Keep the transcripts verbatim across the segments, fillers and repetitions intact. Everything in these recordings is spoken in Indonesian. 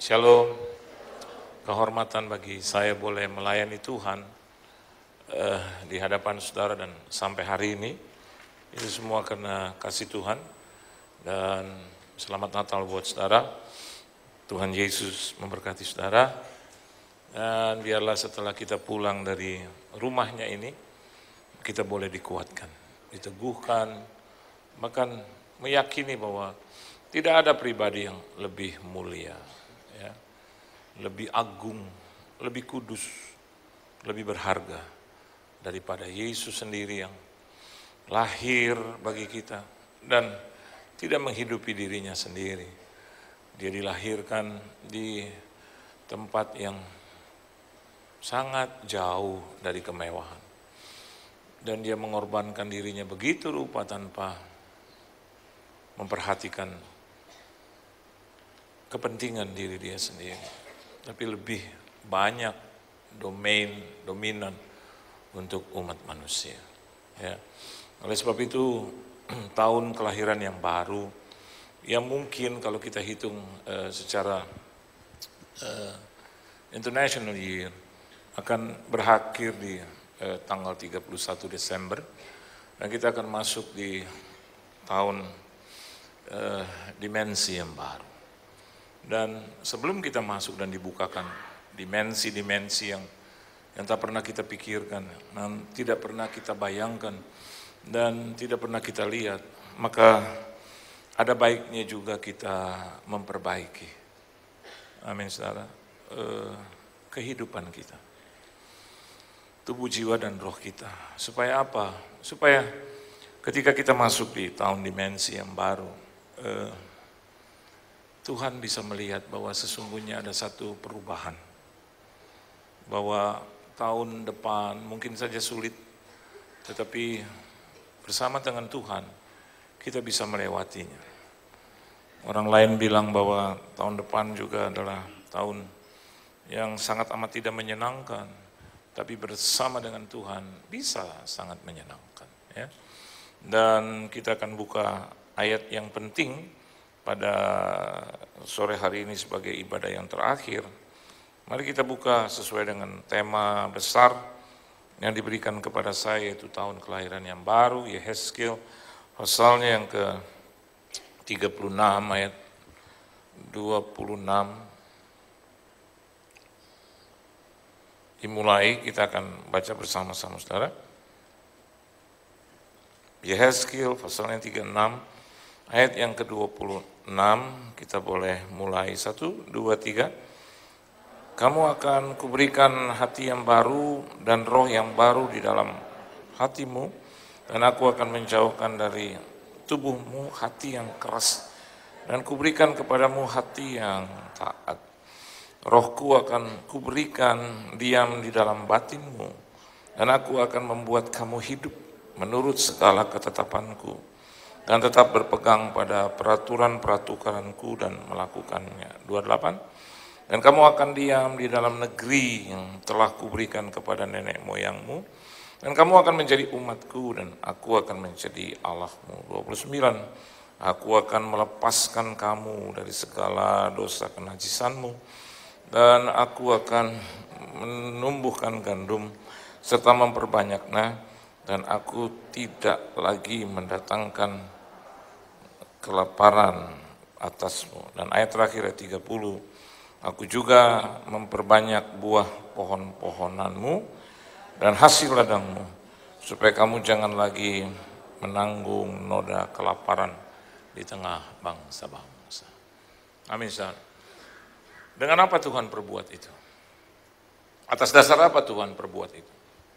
Shalom, kehormatan bagi saya boleh melayani Tuhan eh, di hadapan saudara dan sampai hari ini. Itu semua karena kasih Tuhan dan selamat Natal buat saudara. Tuhan Yesus memberkati saudara dan biarlah setelah kita pulang dari rumahnya ini, kita boleh dikuatkan, diteguhkan, bahkan meyakini bahwa tidak ada pribadi yang lebih mulia, ya, lebih agung, lebih kudus, lebih berharga daripada Yesus sendiri yang lahir bagi kita dan tidak menghidupi dirinya sendiri. Dia dilahirkan di tempat yang sangat jauh dari kemewahan. Dan dia mengorbankan dirinya begitu rupa tanpa memperhatikan kepentingan diri dia sendiri, tapi lebih banyak domain dominan untuk umat manusia. Ya. Oleh sebab itu tahun kelahiran yang baru, yang mungkin kalau kita hitung uh, secara uh, international year akan berakhir di uh, tanggal tiga puluh satu Desember, dan kita akan masuk di tahun uh, dimensi yang baru. Dan sebelum kita masuk dan dibukakan dimensi-dimensi yang yang tak pernah kita pikirkan, dan tidak pernah kita bayangkan, dan tidak pernah kita lihat, maka ada baiknya juga kita memperbaiki, amin saudara, eh, kehidupan kita, tubuh, jiwa, dan roh kita. Supaya apa? Supaya ketika kita masuk di tahun dimensi yang baru, eh, Tuhan bisa melihat bahwa sesungguhnya ada satu perubahan. Bahwa tahun depan mungkin saja sulit, tetapi bersama dengan Tuhan kita bisa melewatinya. Orang lain bilang bahwa tahun depan juga adalah tahun yang sangat amat tidak menyenangkan, tapi bersama dengan Tuhan bisa sangat menyenangkan. Ya. Dan kita akan buka ayat yang penting pada sore hari ini sebagai ibadah yang terakhir. Mari kita buka sesuai dengan tema besar yang diberikan kepada saya, yaitu tahun kelahiran yang baru, Yehezkiel, pasalnya yang ke tiga puluh enam ayat dua puluh enam. Dimulai, kita akan baca bersama-sama saudara. Yehezkiel pasalnya tiga puluh enam ayat yang ke dua puluh enam, kita boleh mulai satu, dua, tiga. Kamu akan kuberikan hati yang baru dan roh yang baru di dalam hatimu, dan aku akan menjauhkan dari tubuhmu hati yang keras, dan kuberikan kepadamu hati yang taat. Rohku akan kuberikan diam di dalam batinmu, dan aku akan membuat kamu hidup menurut segala ketetapanku, dan tetap berpegang pada peraturan-peraturanku dan melakukannya. dua puluh delapan. Dan kamu akan diam di dalam negeri yang telah kuberikan kepada nenek moyangmu, dan kamu akan menjadi umatku, dan aku akan menjadi Allahmu. dua puluh sembilan. Aku akan melepaskan kamu dari segala dosa kenajisanmu, dan aku akan menumbuhkan gandum serta memperbanyaknya, dan aku tidak lagi mendatangkan kelaparan atasmu. Dan ayat terakhir ayat tiga puluh, aku juga memperbanyak buah pohon-pohonanmu dan hasil ladangmu, supaya kamu jangan lagi menanggung noda kelaparan di tengah bangsa-bangsa. Amin. Dengan apa Tuhan perbuat itu? Atas dasar apa Tuhan perbuat itu?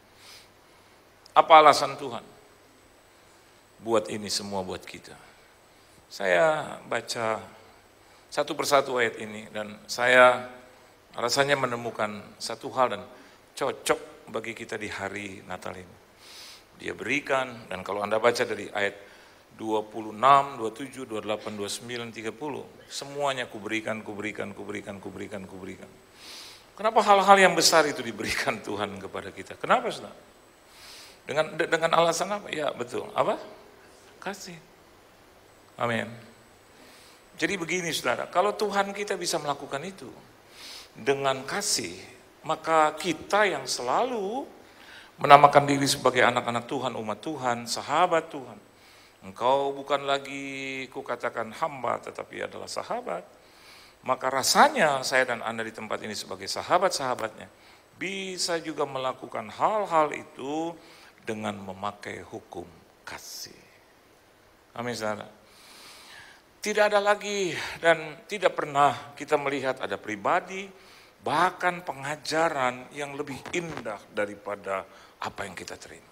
Apa alasan Tuhan buat ini semua buat kita? Saya baca satu persatu ayat ini dan saya rasanya menemukan satu hal dan cocok bagi kita di hari Natal ini. Dia berikan, dan kalau Anda baca dari ayat dua puluh enam, dua puluh tujuh, dua puluh delapan, dua puluh sembilan, tiga puluh, semuanya kuberikan, kuberikan, kuberikan, kuberikan, kuberikan. Kenapa hal-hal yang besar itu diberikan Tuhan kepada kita? Kenapa, saudara? Dengan dengan alasan apa? Ya betul, apa? Kasih. Amin. Jadi begini saudara, kalau Tuhan kita bisa melakukan itu dengan kasih, maka kita yang selalu menamakan diri sebagai anak-anak Tuhan, umat Tuhan, sahabat Tuhan. Engkau bukan lagi kukatakan hamba, tetapi adalah sahabat. Maka rasanya saya dan Anda di tempat ini sebagai sahabat-sahabatnya, bisa juga melakukan hal-hal itu dengan memakai hukum kasih. Amin saudara. Tidak ada lagi dan tidak pernah kita melihat ada pribadi, bahkan pengajaran yang lebih indah daripada apa yang kita terima.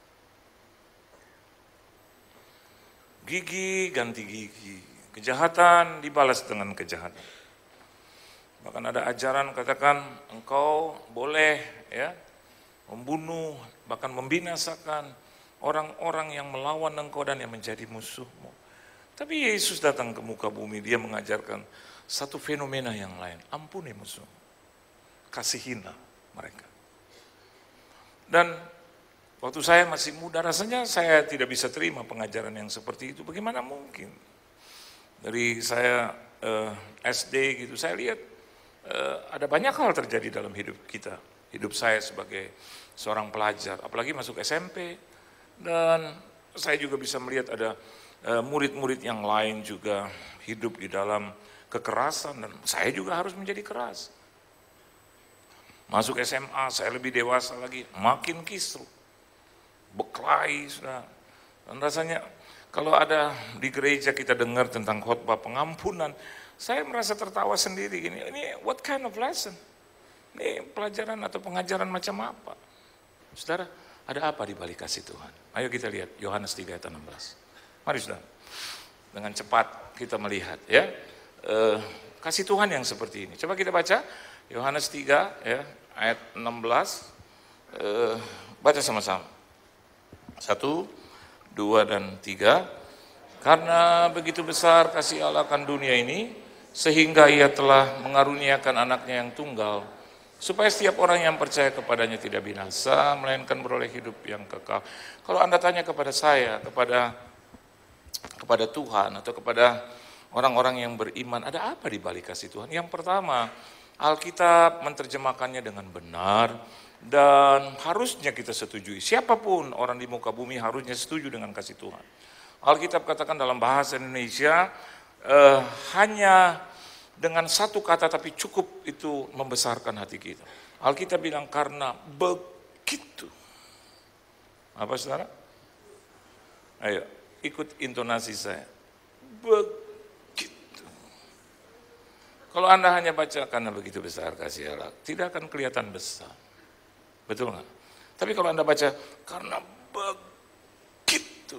Gigi ganti gigi, kejahatan dibalas dengan kejahatan. Bahkan ada ajaran katakan engkau boleh ya membunuh, bahkan membinasakan orang-orang yang melawan engkau dan yang menjadi musuhmu. Tapi Yesus datang ke muka bumi, dia mengajarkan satu fenomena yang lain, ampuni musuh, kasihina mereka. Dan waktu saya masih muda rasanya saya tidak bisa terima pengajaran yang seperti itu, bagaimana mungkin? Dari saya eh, S D gitu, saya lihat eh, ada banyak hal terjadi dalam hidup kita, hidup saya sebagai seorang pelajar, apalagi masuk S M P, dan saya juga bisa melihat ada murid-murid yang lain juga hidup di dalam kekerasan dan saya juga harus menjadi keras. Masuk S M A saya lebih dewasa lagi, makin kisruh, berkelahi sudah. Dan rasanya kalau ada di gereja kita dengar tentang khotbah pengampunan, saya merasa tertawa sendiri gini. Ini what kind of lesson? Ini pelajaran atau pengajaran macam apa? Saudara, ada apa di balik kasih Tuhan? Ayo kita lihat Yohanes tiga ayat enam belas. Mari saudara, dengan cepat kita melihat ya eh, kasih Tuhan yang seperti ini. Coba kita baca Yohanes tiga ya ayat enam belas, eh, baca sama-sama. Satu, dua dan tiga. Karena begitu besar kasih Allah akan dunia ini, sehingga Ia telah mengaruniakan anaknya yang tunggal, supaya setiap orang yang percaya kepadanya tidak binasa, melainkan beroleh hidup yang kekal. Kalau Anda tanya kepada saya, kepada kepada Tuhan atau kepada orang-orang yang beriman, ada apa di balik kasih Tuhan? Yang pertama, Alkitab menerjemahkannya dengan benar dan harusnya kita setujui. Siapapun orang di muka bumi harusnya setuju dengan kasih Tuhan. Alkitab katakan dalam bahasa Indonesia eh, hanya dengan satu kata tapi cukup itu membesarkan hati kita. Alkitab bilang karena begitu. Apa saudara? Ayo. Ikut intonasi saya. Begitu. Kalau Anda hanya baca karena begitu besar kasih Allah, tidak akan kelihatan besar. Betul nggak? Tapi kalau Anda baca karena begitu.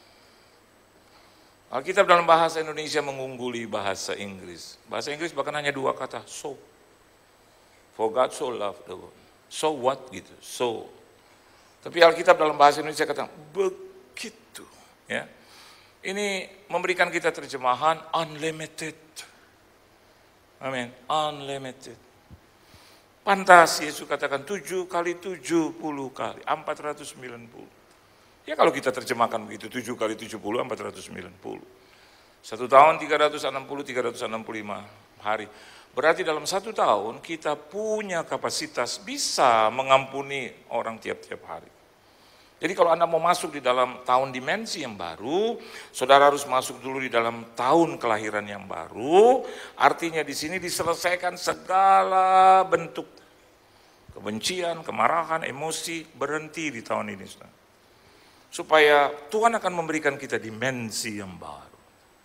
Alkitab dalam bahasa Indonesia mengungguli bahasa Inggris. Bahasa Inggris bahkan hanya dua kata, so. For God so loved the world. So what gitu, so. Tapi Alkitab dalam bahasa Indonesia kata begitu. Ya, ini memberikan kita terjemahan unlimited. Amin, unlimited. Pantas Yesus katakan tujuh kali tujuh puluh kali, empat ratus sembilan puluh. Ya kalau kita terjemahkan begitu, tujuh kali tujuh puluh, empat ratus sembilan puluh. Satu tahun tiga ratus enam puluh, tiga ratus enam puluh lima hari. Berarti dalam satu tahun kita punya kapasitas bisa mengampuni orang tiap-tiap hari. Jadi kalau Anda mau masuk di dalam tahun dimensi yang baru, saudara harus masuk dulu di dalam tahun kelahiran yang baru. Artinya di sini diselesaikan segala bentuk kebencian, kemarahan, emosi berhenti di tahun ini, saudara. Supaya Tuhan akan memberikan kita dimensi yang baru.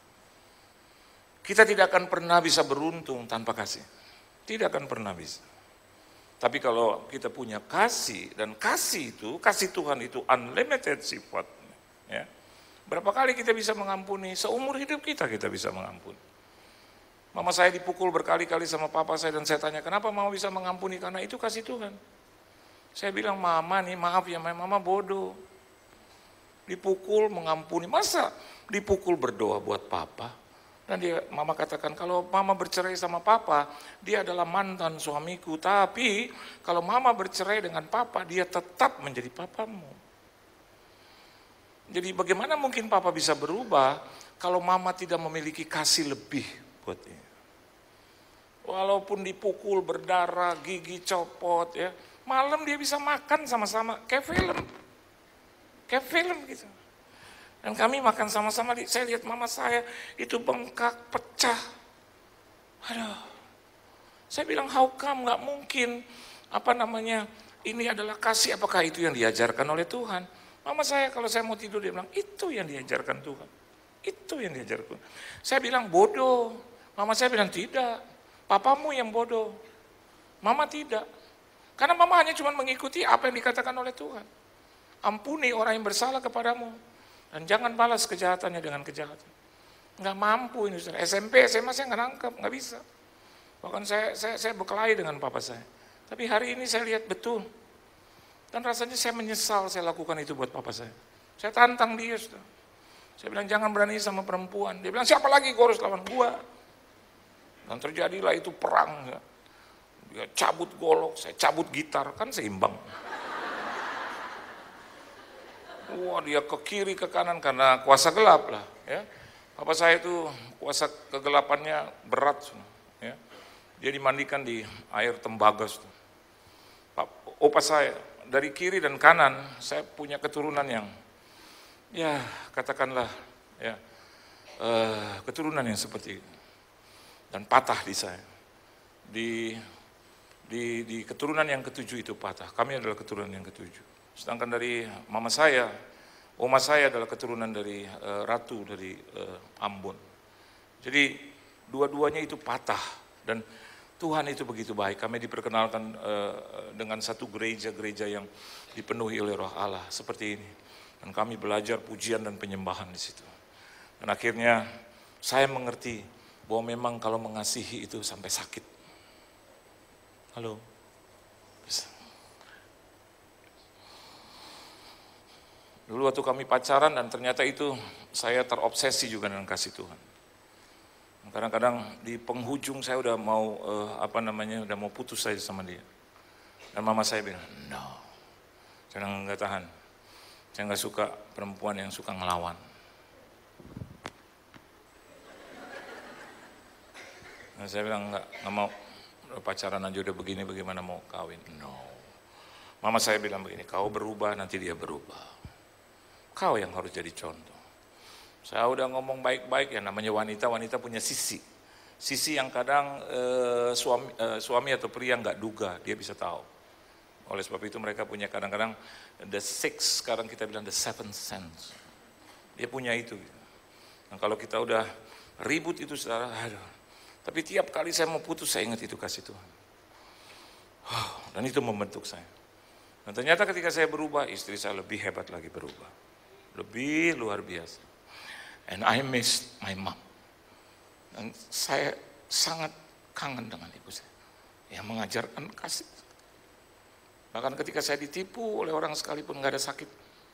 Kita tidak akan pernah bisa beruntung tanpa kasih. Tidak akan pernah bisa. Tapi kalau kita punya kasih, dan kasih itu, kasih Tuhan itu unlimited sifatnya. Ya. Berapa kali kita bisa mengampuni, seumur hidup kita kita bisa mengampuni. Mama saya dipukul berkali-kali sama papa saya, dan saya tanya, kenapa mama bisa mengampuni? Karena itu kasih Tuhan. Saya bilang, mama nih, maaf ya, mama bodoh. Dipukul, mengampuni, masa dipukul berdoa buat papa? Dan dia, mama katakan, kalau mama bercerai sama papa, dia adalah mantan suamiku. Tapi kalau mama bercerai dengan papa, dia tetap menjadi papamu. Jadi bagaimana mungkin papa bisa berubah kalau mama tidak memiliki kasih lebih buat dia. Walaupun dipukul, berdarah, gigi copot ya, malam dia bisa makan sama-sama, kayak film. Kayak film gitu. Dan kami makan sama-sama, saya lihat mama saya itu bengkak, pecah. Aduh. Saya bilang, how come, nggak mungkin, apa namanya, ini adalah kasih, apakah itu yang diajarkan oleh Tuhan? Mama saya kalau saya mau tidur, dia bilang, itu yang diajarkan Tuhan. Itu yang diajarkan. Saya bilang, bodoh. Mama saya bilang, tidak. Papamu yang bodoh. Mama tidak. Karena mama hanya cuma mengikuti apa yang dikatakan oleh Tuhan. Ampuni orang yang bersalah kepadamu. Dan jangan balas kejahatannya dengan kejahatan. Nggak mampu ini. S M P, S M A saya nggak nangkep, nggak bisa. Bahkan saya, saya, saya berkelahi dengan papa saya. Tapi hari ini saya lihat betul. Dan rasanya saya menyesal saya lakukan itu buat papa saya. Saya tantang dia. Sudah. Saya bilang jangan berani sama perempuan. Dia bilang siapa lagi gue harus lawan gua. Dan terjadilah itu perang. Ya. Dia cabut golok, saya cabut gitar. Kan seimbang. Wah dia ke kiri ke kanan karena kuasa gelap lah. Ya. Papa saya itu kuasa kegelapannya berat. Ya. Dia dimandikan di air tembaga. Opa saya, dari kiri dan kanan, saya punya keturunan yang, ya katakanlah, ya uh, keturunan yang seperti itu. Dan patah di saya. Di, di, di keturunan yang ketujuh itu patah. Kami adalah keturunan yang ketujuh. Sedangkan dari mama saya, oma saya adalah keturunan dari uh, ratu dari uh, Ambon. Jadi dua-duanya itu patah. Dan Tuhan itu begitu baik, kami diperkenalkan uh, dengan satu gereja-gereja yang dipenuhi oleh Roh Allah seperti ini. Dan kami belajar pujian dan penyembahan di situ. Dan akhirnya saya mengerti bahwa memang kalau mengasihi itu sampai sakit. Halo? Bisa. Dulu waktu kami pacaran dan ternyata itu saya terobsesi juga dengan kasih Tuhan. Kadang-kadang di penghujung saya udah mau uh, apa namanya udah mau putus saja sama dia. Dan mama saya bilang, no, saya nggak tahan. Saya nggak suka perempuan yang suka ngelawan. Nah, saya bilang nggak nggak mau pacaran aja udah begini, bagaimana mau kawin? No. Mama saya bilang begini, kau berubah nanti dia berubah. Kau yang harus jadi contoh. Saya udah ngomong baik-baik ya, namanya wanita, wanita punya sisi. Sisi yang kadang eh, suami, eh, suami atau pria nggak duga, dia bisa tahu. Oleh sebab itu mereka punya kadang-kadang the six, sekarang kita bilang the seven sense. Dia punya itu. Nah, kalau kita udah ribut itu saudara, aduh. Tapi tiap kali saya mau putus, saya ingat itu kasih Tuhan. Oh, dan itu membentuk saya. Dan ternyata ketika saya berubah, istri saya lebih hebat lagi berubah. Lebih luar biasa. And I miss my mom. Dan saya sangat kangen dengan ibu saya yang mengajarkan kasih. Bahkan ketika saya ditipu oleh orang sekalipun nggak ada sakit.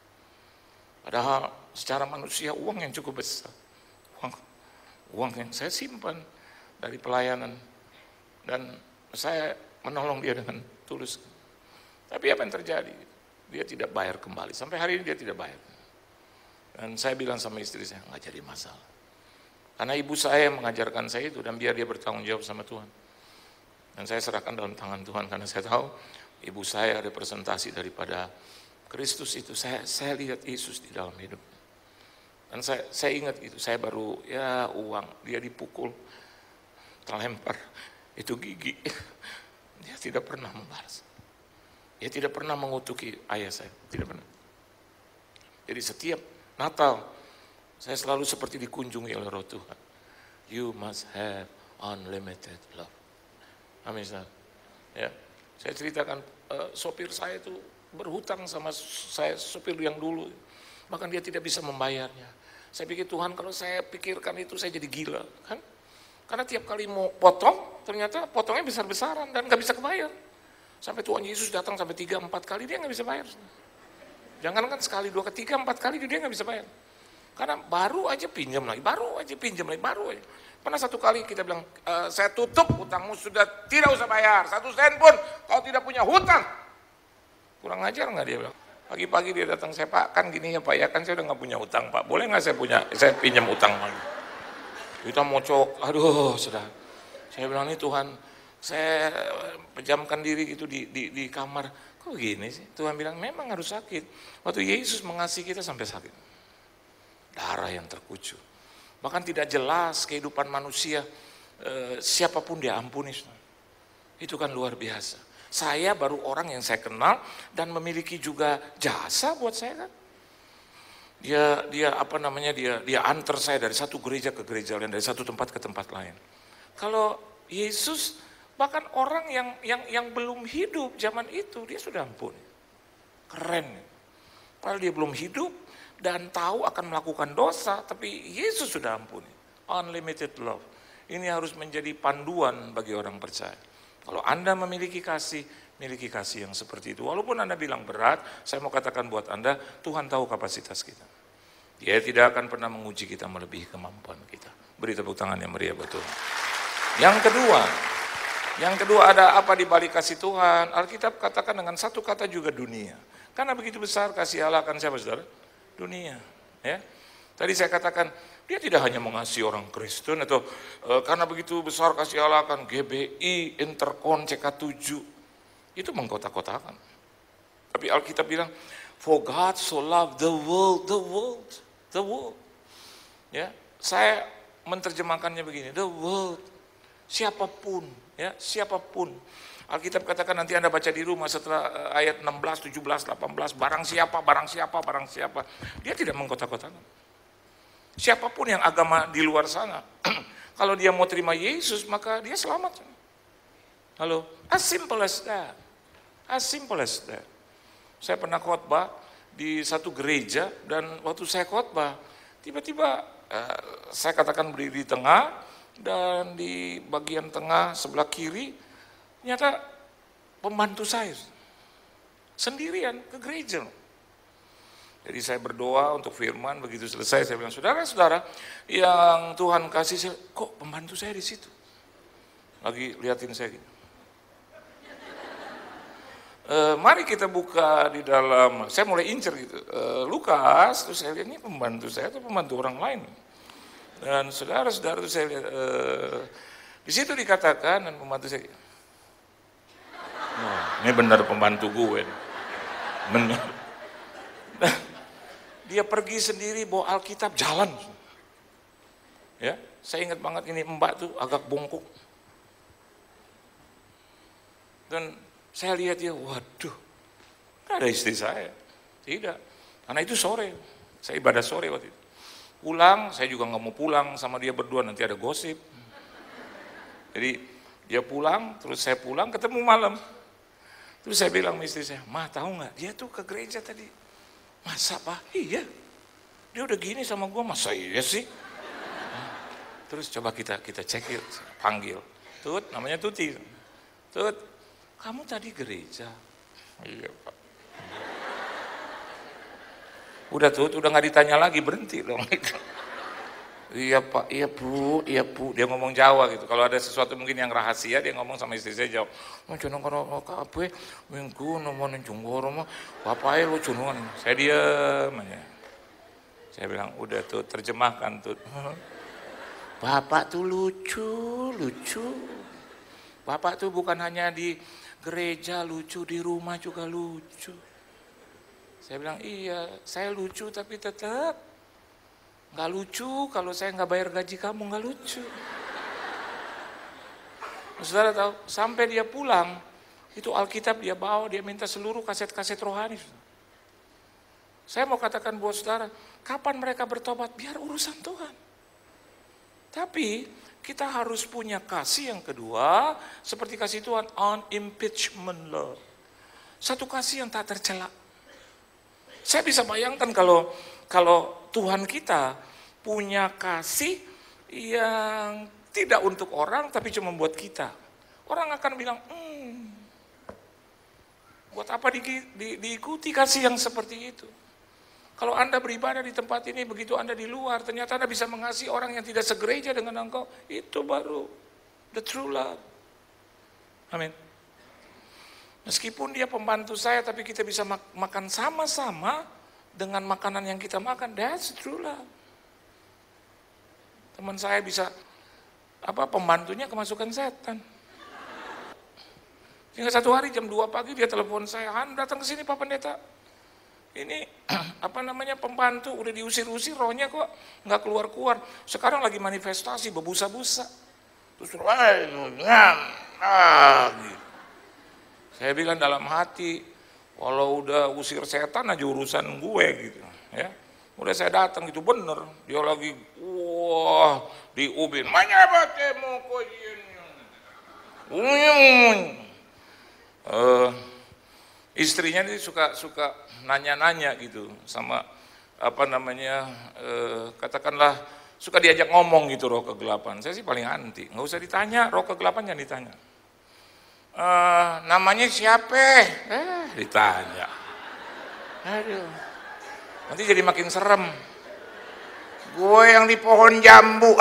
Padahal secara manusia uang yang cukup besar. Uang, uang yang saya simpan dari pelayanan. Dan saya menolong dia dengan tulus. Tapi apa yang terjadi? Dia tidak bayar kembali. Sampai hari ini dia tidak bayar. Dan saya bilang sama istri saya, nggak jadi masalah. Karena ibu saya mengajarkan saya itu, dan biar dia bertanggung jawab sama Tuhan. Dan saya serahkan dalam tangan Tuhan, karena saya tahu ibu saya representasi daripada Kristus itu. Saya, saya lihat Yesus di dalam hidup. Dan saya, saya ingat itu, saya baru, ya uang, dia dipukul, terlempar, itu gigi. Dia tidak pernah membalas. Dia tidak pernah mengutuki ayah saya, tidak pernah. Jadi setiap Natal, saya selalu seperti dikunjungi oleh Roh Tuhan. You must have unlimited love. Amin. Ya, saya ceritakan uh, sopir saya itu berhutang sama saya, sopir yang dulu. Bahkan dia tidak bisa membayarnya. Saya pikir Tuhan kalau saya pikirkan itu saya jadi gila, kan? Karena tiap kali mau potong, ternyata potongnya besar-besaran dan nggak bisa kebayar. Sampai Tuhan Yesus datang sampai tiga empat kali dia nggak bisa bayar. Jangan kan sekali, dua, ketiga, empat kali dia nggak bisa bayar. Karena baru aja pinjam lagi, baru aja pinjam lagi, baru aja. Pernah satu kali kita bilang, e, saya tutup hutangmu sudah tidak usah bayar, satu sen pun kau tidak punya hutang. Kurang ajar nggak dia bilang? Pagi-pagi dia datang, saya Pak kan gini ya Pak ya, kan saya udah nggak punya utang Pak, boleh nggak saya punya, saya pinjam utang lagi. Kita mocok, aduh sudah. Saya bilang nih Tuhan, saya pejamkan diri gitu di, di, di kamar. Kok gini sih? Tuhan bilang memang harus sakit. Waktu Yesus mengasihi kita sampai sakit. Darah yang terkucur. Bahkan tidak jelas kehidupan manusia, eh, siapapun dia ampuni. Itu kan luar biasa. Saya baru orang yang saya kenal dan memiliki juga jasa buat saya kan. Dia dia apa namanya dia dia antar saya dari satu gereja ke gereja lain, dari satu tempat ke tempat lain. Kalau Yesus bahkan orang yang yang yang belum hidup zaman itu dia sudah ampuni. Keren. Padahal dia belum hidup dan tahu akan melakukan dosa, tapi Yesus sudah ampuni. Unlimited love. Ini harus menjadi panduan bagi orang percaya. Kalau Anda memiliki kasih, miliki kasih yang seperti itu. Walaupun Anda bilang berat, saya mau katakan buat Anda, Tuhan tahu kapasitas kita. Dia tidak akan pernah menguji kita melebihi kemampuan kita. Beri tepuk tangan yang meriah betul. Yang kedua, yang kedua ada apa di balik kasih Tuhan? Alkitab katakan dengan satu kata juga dunia. Karena begitu besar kasih Allah akan siapa saudara? Dunia. Ya. Tadi saya katakan, dia tidak hanya mengasihi orang Kristen atau e, karena begitu besar kasih Allah akan G B I, Interkon, C K tujuh. Itu mengkotak-kotakan. Tapi Alkitab bilang, for God so loved the world, the world, the world. Ya, saya menerjemahkannya begini, the world, siapapun, ya, siapapun. Alkitab katakan nanti Anda baca di rumah setelah ayat enam belas, tujuh belas, delapan belas, barang siapa, barang siapa, barang siapa. Dia tidak mengkotak-kotakan. Siapapun yang agama di luar sana, kalau dia mau terima Yesus, maka dia selamat. Halo, as simple as that. As simple as that. Saya pernah khotbah di satu gereja, dan waktu saya khotbah, tiba-tiba eh, saya katakan berdiri di tengah, dan di bagian tengah sebelah kiri, ternyata pembantu saya, sendirian ke gereja. Jadi saya berdoa untuk firman, begitu selesai saya bilang, saudara-saudara yang Tuhan kasih, saya, kok pembantu saya di situ? Lagi liatin saya gitu. E, mari kita buka di dalam, saya mulai incer gitu, e, Lukas, terus saya lihat ini pembantu saya atau pembantu orang lain. Dan saudara-saudara itu saya lihat, e, di situ dikatakan dan pembantu saya, nah, ini benar pembantu gue, benar. Dia pergi sendiri bawa Alkitab jalan. Ya, saya ingat banget ini mbak tuh agak bongkok. Dan saya lihat dia, waduh, gak ada istri saya. Tidak, karena itu sore, saya ibadah sore waktu itu. Pulang, saya juga gak mau pulang sama dia berdua, nanti ada gosip. Jadi dia pulang, terus saya pulang, ketemu malam. Terus saya bilang sama istri saya, Ma tahu gak, dia tuh ke gereja tadi. Masa Pak? Iya, dia udah gini sama gue, masa iya sih? Terus coba kita kita cek, panggil. Tut, namanya Tuti. Tut, kamu tadi gereja? Iya Pak. Udah Tut, udah gak ditanya lagi, berhenti dong. Iya Pak, iya Bu, iya Bu. Dia ngomong Jawa gitu. Kalau ada sesuatu mungkin yang rahasia, dia ngomong sama istri saya jawab. Oh, cunung kalau kape, minggu nomor nengjunggoro mah, bapaknya lo cunungan. Saya diam aja. Saya bilang, udah tuh terjemahkan tuh. Bapak tuh lucu, lucu. Bapak tuh bukan hanya di gereja lucu, di rumah juga lucu. Saya bilang, iya, saya lucu tapi tetap nggak lucu kalau saya nggak bayar gaji kamu, nggak lucu. Saudara tahu, sampai dia pulang, itu Alkitab dia bawa, dia minta seluruh kaset-kaset rohani. Saya mau katakan buat saudara, kapan mereka bertobat, biar urusan Tuhan. Tapi kita harus punya kasih yang kedua, seperti kasih Tuhan, unimpeachment love. Satu kasih yang tak tercela. Saya bisa bayangkan kalau kalau Tuhan kita punya kasih yang tidak untuk orang, tapi cuma buat kita. Orang akan bilang, hmm, buat apa di, di, diikuti kasih yang seperti itu? Kalau Anda beribadah di tempat ini, begitu Anda di luar, ternyata Anda bisa mengasihi orang yang tidak segereja dengan engkau, itu baru the true love. Amin. Meskipun dia pembantu saya, tapi kita bisa mak- makan sama-sama dengan makanan yang kita makan. That's true love. Teman saya bisa, apa pembantunya kemasukan setan. Hingga satu hari jam dua pagi dia telepon saya, Han datang ke sini Pak Pendeta. Ini apa namanya pembantu udah diusir-usir, rohnya kok nggak keluar-keluar. Sekarang lagi manifestasi berbusa-busa. Terus ah, gitu. Saya bilang dalam hati, kalau udah usir setan aja urusan gue gitu, ya. Udah saya datang gitu bener, dia lagi wah diubin, manyabatemu koyin. Uh, istrinya ini suka suka nanya-nanya gitu sama apa namanya uh, katakanlah suka diajak ngomong gitu roh kegelapan. Saya sih paling anti, nggak usah ditanya, roh kegelapan jangan ditanya. Uh, namanya siapa? Eh, ditanya. Aduh, nanti jadi makin serem. Gue yang di pohon jambu.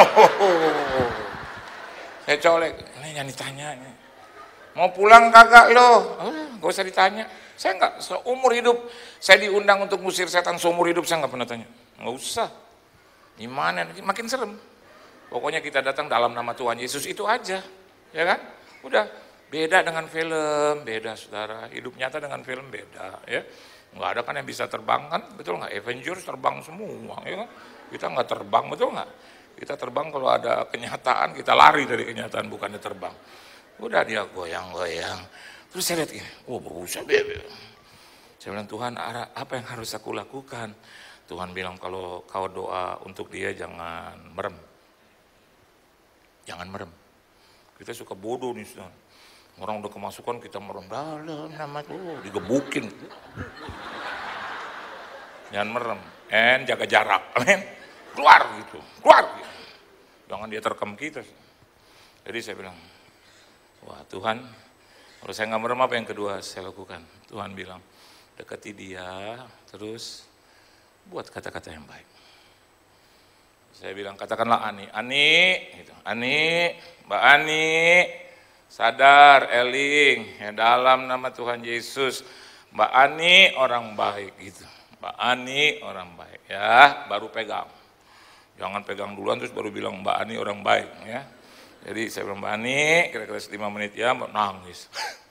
Saya colek, ini jangan ditanya. Mau pulang kagak lo? Oh, gak usah ditanya. Saya nggak seumur hidup saya diundang untuk ngusir setan, seumur hidup saya nggak pernah tanya. Nggak usah. Gimana? Makin serem. Pokoknya kita datang dalam nama Tuhan Yesus itu aja, ya kan? Udah. Beda dengan film, beda saudara. Hidup nyata dengan film beda, ya. Nggak ada kan yang bisa terbang kan, betul nggak? Avengers terbang semua, ya kan? Kita nggak terbang, betul nggak? Kita terbang kalau ada kenyataan, kita lari dari kenyataan, bukannya terbang. Udah dia goyang-goyang. Terus saya lihat ini, oh berusaha bebe. Saya bilang, Tuhan apa yang harus aku lakukan? Tuhan bilang kalau kau doa untuk dia jangan merem. Jangan merem. Kita suka bodoh nih, saudara. Orang udah kemasukan kita merem dalam nama Tuhan, digebukin. Jangan merem, and jaga jarak, amin. Keluar gitu, keluar gitu. Jangan dia terkam kita. Jadi saya bilang, wah Tuhan, kalau saya nggak merem apa yang kedua saya lakukan? Tuhan bilang, dekati dia, terus buat kata-kata yang baik. Saya bilang, katakanlah Ani, Ani, gitu. Ani, Mbak Ani, sadar, eling, ya dalam nama Tuhan Yesus, Mbak Ani orang baik gitu. Mbak Ani orang baik, ya baru pegang. Jangan pegang duluan terus baru bilang Mbak Ani orang baik, ya. Jadi saya bilang Mbak Ani, kira-kira lima menit ya, Mbak nangis.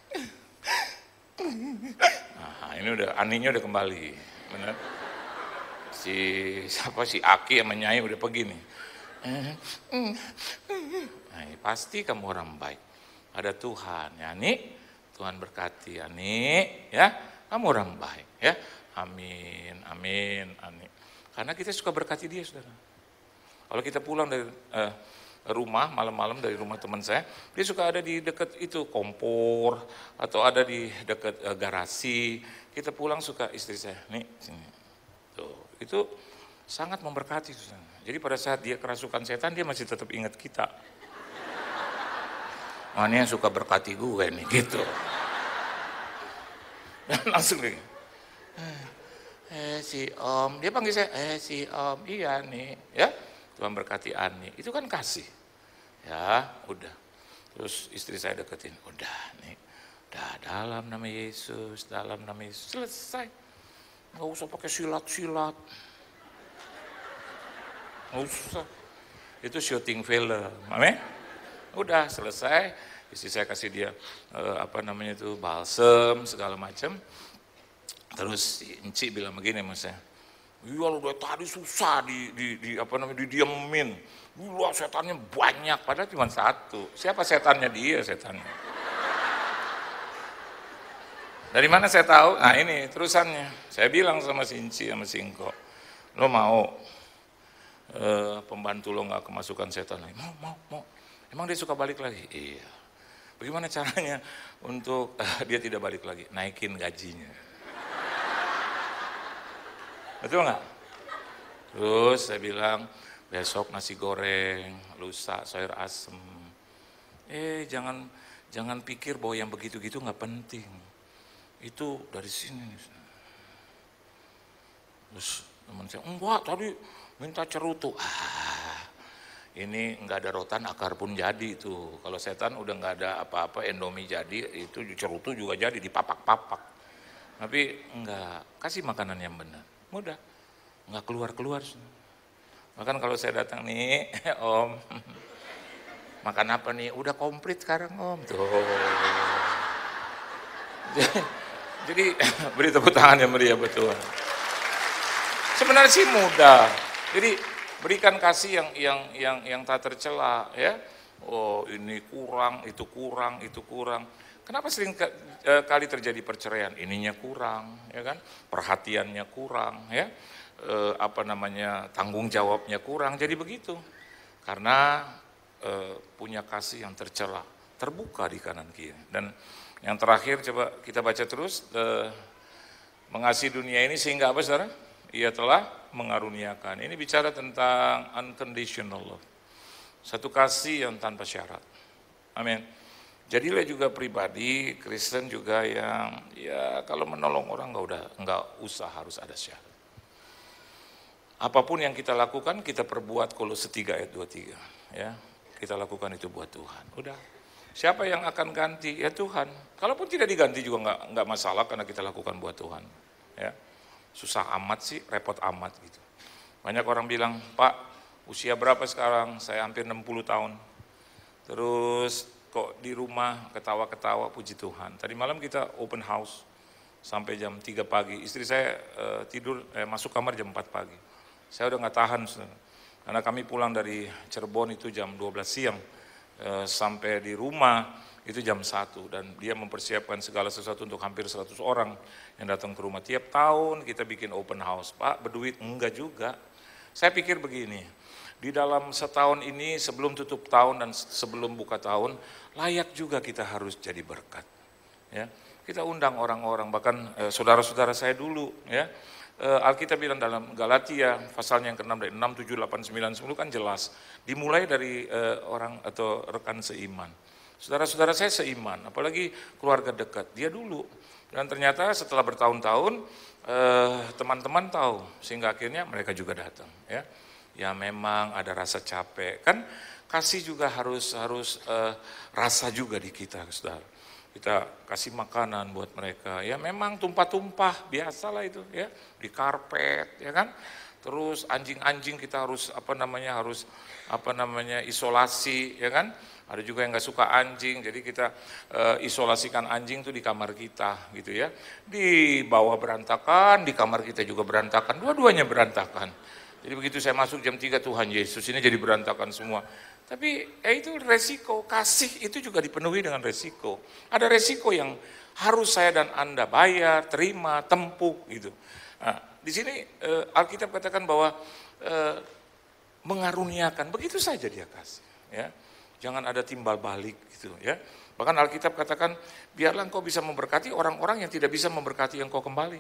Nah ini udah, Aninya udah kembali, benar. Si siapa si Aki sama Nyai udah pergi nih. Nah, pasti kamu orang baik. Ada Tuhan, ya Ani, Tuhan berkati Ani, ya, kamu orang baik, ya, amin, amin, amin. Karena kita suka berkati dia, saudara. Kalau kita pulang dari eh, rumah malam-malam dari rumah teman saya, dia suka ada di dekat itu kompor atau ada di dekat eh, garasi. Kita pulang suka istri saya, nih, sini, tuh, itu sangat memberkati, saudara. Jadi pada saat dia kerasukan setan, dia masih tetap ingat kita. Oh, ini yang suka berkati gue nih, gitu. Dan langsung nih, eh si Om, dia panggil saya, eh si Om, iya nih, ya, Tuhan berkati Ani, itu kan kasih, ya, udah. Terus istri saya deketin, udah nih, udah dalam nama Yesus, dalam nama Yesus, selesai, nggak usah pakai silat-silat, nggak usah, itu syuting film, amin. Udah selesai, istri saya kasih dia eh, apa namanya itu balsem segala macam. Terus si Enci bilang begini sama saya, iya lu dari tadi susah di, di, di apa namanya didiemin, gila setannya banyak, padahal cuma satu. Siapa setannya? Dia setannya. Dari mana saya tahu? Nah ini terusannya. Saya bilang sama si Enci sama si Engko, lo mau eh, pembantu lo nggak kemasukan setan lagi? Mau, mau, mau. Emang dia suka balik lagi? Iya. Bagaimana caranya untuk uh, dia tidak balik lagi? Naikin gajinya. Betul nggak? Terus saya bilang, besok nasi goreng, lusa sayur asem. Eh jangan jangan pikir bahwa yang begitu-gitu nggak penting. Itu dari sini. Terus teman saya, enggak tadi minta cerutu. Ah, Ini nggak ada rotan, akar pun jadi itu. Kalau setan udah nggak ada apa-apa, endomi jadi, itu cerutu juga jadi, dipapak-papak. Tapi enggak, kasih makanan yang benar. Mudah, nggak keluar-keluar. Bahkan kalau saya datang nih, Om, makan apa nih? Udah komplit sekarang Om. Tuh. Jadi beri tepuk tangan yang meriah betul. Sebenarnya sih mudah. Jadi berikan kasih yang yang yang yang tak tercela, ya. Oh, ini kurang, itu kurang, itu kurang. Kenapa sering ke, e, kali terjadi perceraian? Ininya kurang, ya kan? Perhatiannya kurang, ya. E, apa namanya? Tanggung jawabnya kurang. Jadi begitu. Karena e, punya kasih yang tercela, terbuka di kanan kiri. Dan yang terakhir coba kita baca terus, e, mengasihi dunia ini sehingga apa, Saudara? Ia telah mengaruniakan. Ini bicara tentang unconditional love. Satu kasih yang tanpa syarat. Amin. Jadilah juga pribadi Kristen juga yang ya kalau menolong orang nggak udah nggak usah harus ada syarat. Apapun yang kita lakukan kita perbuat Kolose tiga ayat dua puluh tiga, ya. Kita lakukan itu buat Tuhan. Udah. Siapa yang akan ganti? Ya Tuhan. Kalaupun tidak diganti juga nggak nggak masalah karena kita lakukan buat Tuhan. Ya. Susah amat sih, repot amat gitu. Banyak orang bilang, Pak, usia berapa sekarang? Saya hampir enam puluh tahun. Terus kok di rumah ketawa-ketawa, puji Tuhan. Tadi malam kita open house sampai jam tiga pagi. Istri saya eh, tidur, eh, masuk kamar jam empat pagi. Saya udah gak tahan, karena kami pulang dari Cirebon itu jam dua belas siang. Eh, sampai di rumah itu jam satu dan dia mempersiapkan segala sesuatu untuk hampir seratus orang yang datang ke rumah. Tiap tahun kita bikin open house. Pak, berduit? Enggak juga. Saya pikir begini, di dalam setahun ini sebelum tutup tahun dan sebelum buka tahun, layak juga kita harus jadi berkat. Ya, kita undang orang-orang, bahkan eh, saudara-saudara saya dulu, ya. Eh, Alkitab bilang dalam Galatia pasalnya yang keenam dari enam, tujuh, delapan, sembilan, sepuluh kan jelas. Dimulai dari eh, orang atau rekan seiman. Saudara-saudara saya seiman, apalagi keluarga dekat, dia dulu. Dan ternyata setelah bertahun-tahun, eh, teman-teman tahu, sehingga akhirnya mereka juga datang. Ya, ya memang ada rasa capek, kan kasih juga harus harus eh, rasa juga di kita, saudara. Kita kasih makanan buat mereka, ya memang tumpah-tumpah, biasalah itu, ya di karpet, ya kan. Terus anjing-anjing kita harus apa namanya harus apa namanya isolasi, ya kan. Ada juga yang nggak suka anjing, jadi kita e, isolasikan anjing tuh di kamar kita, gitu ya. Di bawah berantakan, di kamar kita juga berantakan, dua-duanya berantakan. Jadi begitu saya masuk jam tiga, Tuhan Yesus ini jadi berantakan semua. Tapi ya itu resiko, kasih itu juga dipenuhi dengan resiko. Ada resiko yang harus saya dan Anda bayar, terima, tempuh, gitu. Nah, di sini e, Alkitab katakan bahwa e, mengaruniakan, begitu saja dia kasih, ya. Jangan ada timbal balik gitu, ya. Bahkan Alkitab katakan, biarlah engkau bisa memberkati orang-orang yang tidak bisa memberkati engkau kembali.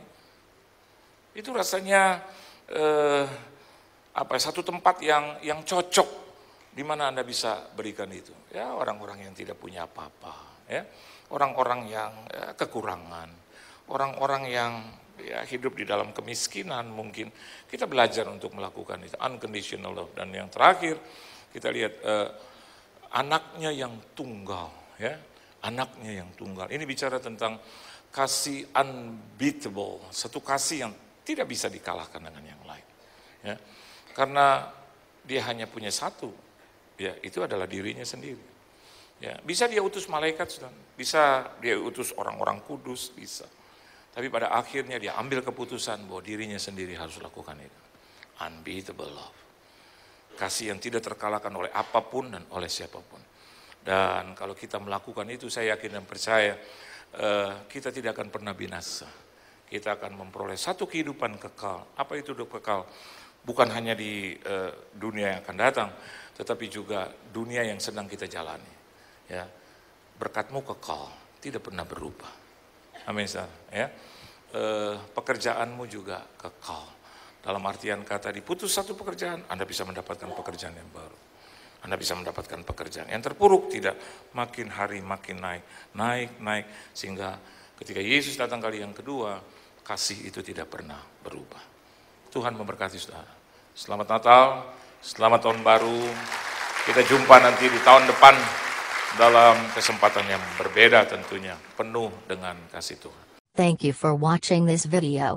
Itu rasanya eh, apa satu tempat yang yang cocok di mana Anda bisa berikan itu. Ya, orang-orang yang tidak punya apa-apa, ya. Orang-orang yang ya, kekurangan, orang-orang yang ya hidup di dalam kemiskinan mungkin. Kita belajar untuk melakukan itu, unconditional love. Dan yang terakhir kita lihat eh, anaknya yang tunggal, ya, anaknya yang tunggal. Ini bicara tentang kasih unbeatable, satu kasih yang tidak bisa dikalahkan dengan yang lain, ya, karena dia hanya punya satu, ya, itu adalah dirinya sendiri. Ya, bisa dia utus malaikat, bisa dia utus orang-orang kudus, bisa. Tapi pada akhirnya dia ambil keputusan bahwa dirinya sendiri harus lakukan itu. Unbeatable love. Kasih yang tidak terkalahkan oleh apapun dan oleh siapapun. Dan kalau kita melakukan itu, saya yakin dan percaya, kita tidak akan pernah binasa. Kita akan memperoleh satu kehidupan kekal. Apa itu hidup kekal? Bukan hanya di dunia yang akan datang, tetapi juga dunia yang sedang kita jalani. Ya, berkatmu kekal, tidak pernah berubah. Amin, ya. Pekerjaanmu juga kekal. Dalam artian kata diputus satu pekerjaan, Anda bisa mendapatkan pekerjaan yang baru. Anda bisa mendapatkan pekerjaan yang terpuruk, tidak, makin hari makin naik, naik, naik. Sehingga ketika Yesus datang kali yang kedua, kasih itu tidak pernah berubah. Tuhan memberkati saudara. Selamat Natal, selamat Tahun Baru. Kita jumpa nanti di tahun depan dalam kesempatan yang berbeda tentunya, penuh dengan kasih Tuhan. Thank you for watching this video.